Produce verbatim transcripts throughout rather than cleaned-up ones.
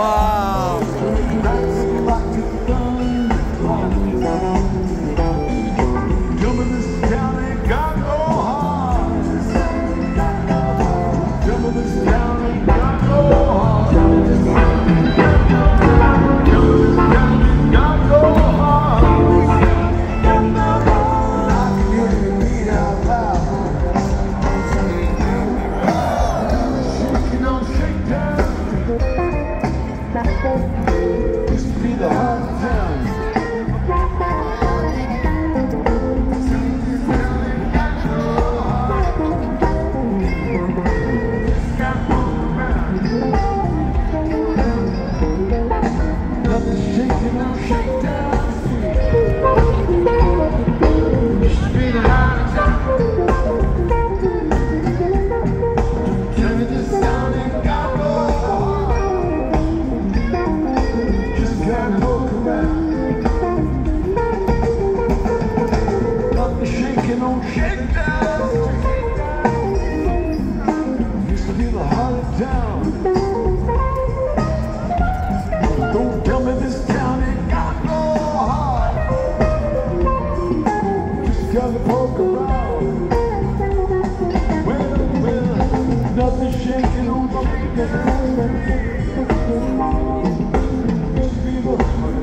Don't tell me this town ain't got no heart. Just gotta poke around. Well, well, nothing shaking, no shaking. Just be the heart.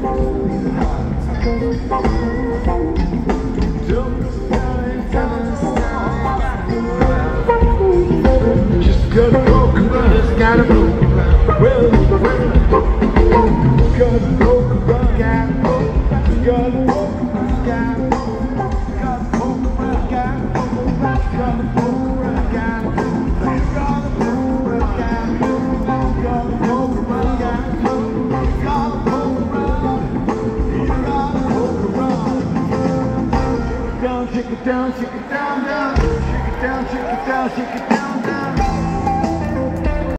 Tell me this town ain't got no heart. Just gotta poke around. Just gotta poke around. Well, well. Gotta poke around, gotta poke around, gotta poke around, gotta poke around, gotta poke around, gotta poke around, gotta poke around, gotta poke around, gotta poke around, gotta poke around. Down, shake it down, shake it down, down, shake it down, shake it down, shake it down.